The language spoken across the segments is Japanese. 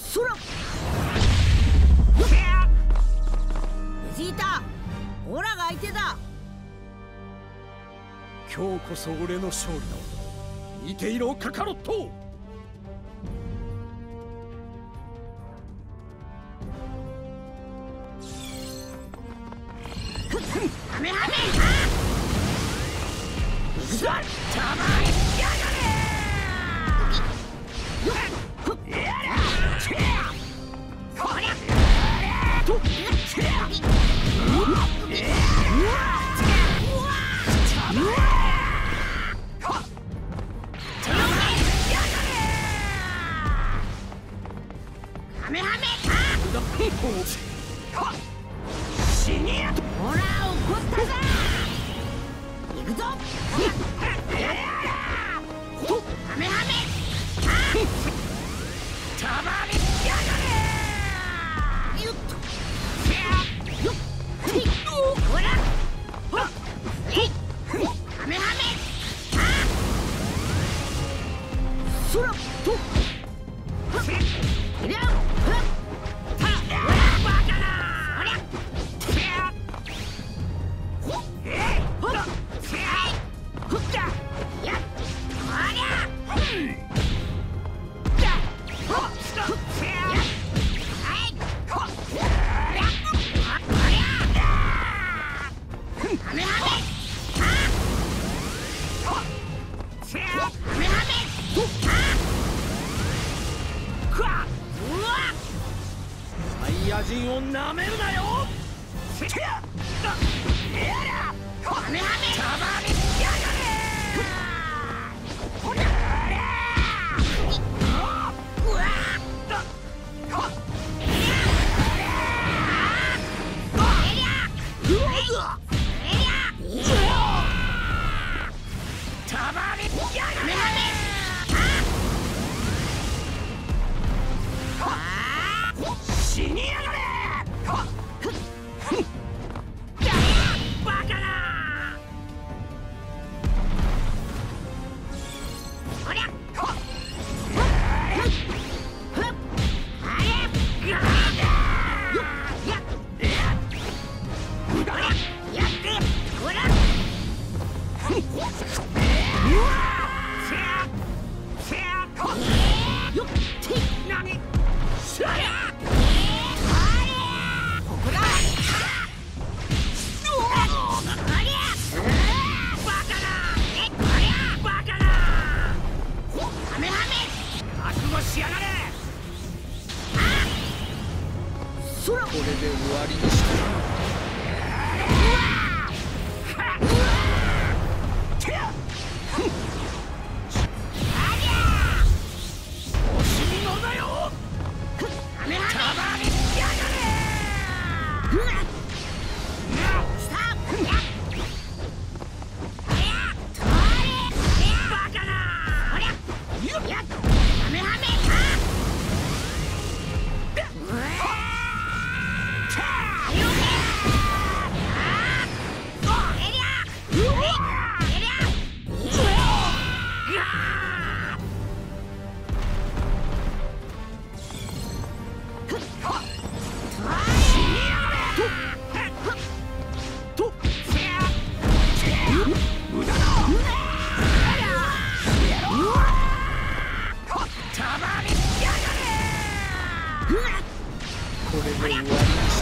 そらベジータ、オラが相手だ。 今日こそ俺の勝利だ。見ていろカカロット。 ハメハメ行くぞ。たまにやがれ。こりゃとハメハメ死にや。ほら怒ったぞ。行くぞ。ハメハメたまにやがれ。よっとよっほらほらハメハメそらといりゃサイヤ人をなめるなよ。ハメハメたまにやがれ。死にやがれ。バカな。おりゃしやがれ。そらこれで終わりにした。おしみのだよ。ハメハメたまにやがれ。スタート。バカな。おりゃやっハメハメこれで終わりにして。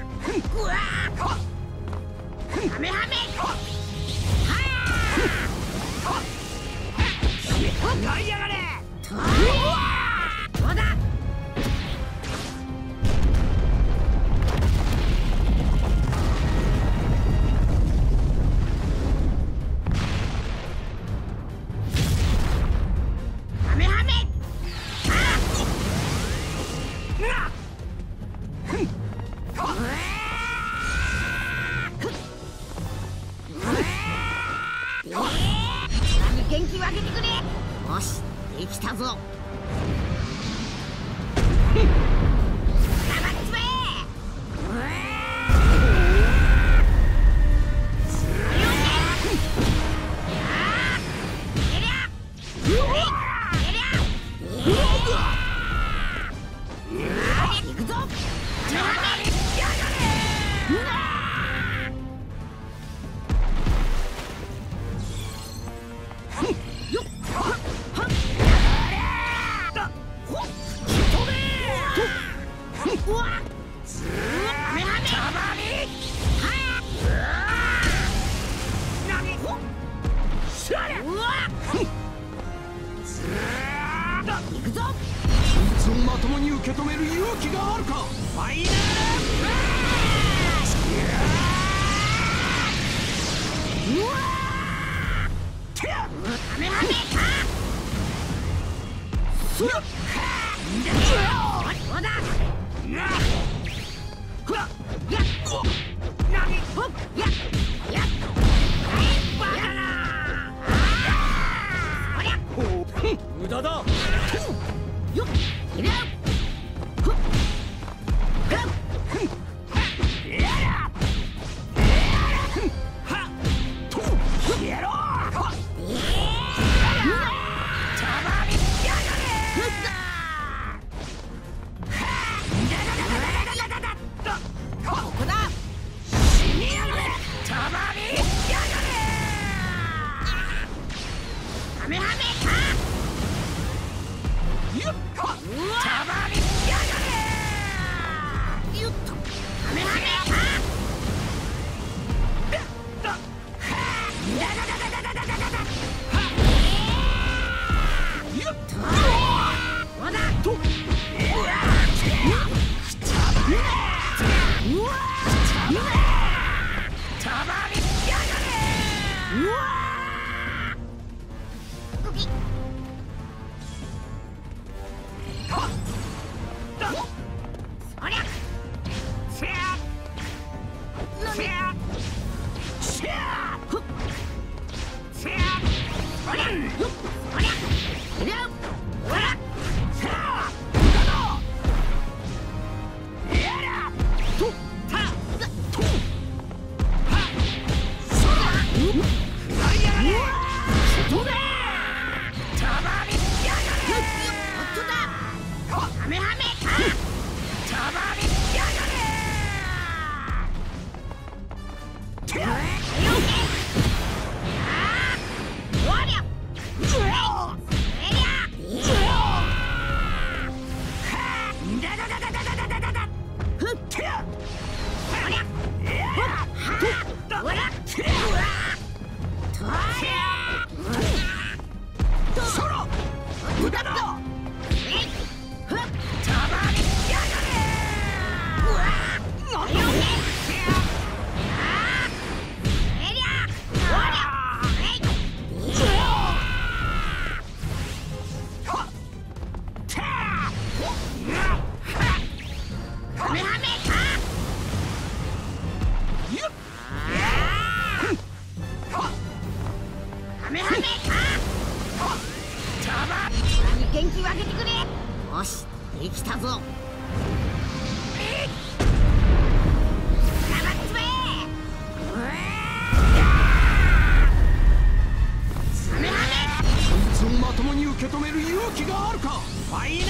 ハメハメやりやがれ。どうだ。ハメハメ。元気分けてくれ。よし、できたぞ。 まともに受け止める勇気があるか。ファイナル無駄だ。元気分けてくれ。よし、できたぞ。 まともに受け止める勇気があるか。ファイナル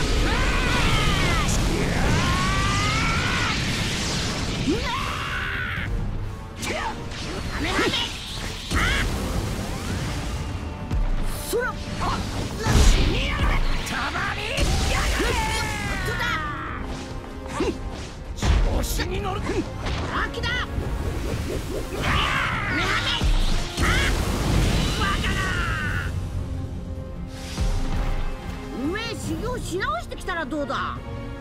調子に乗る。 秋だ。 し直してきたらどうだ。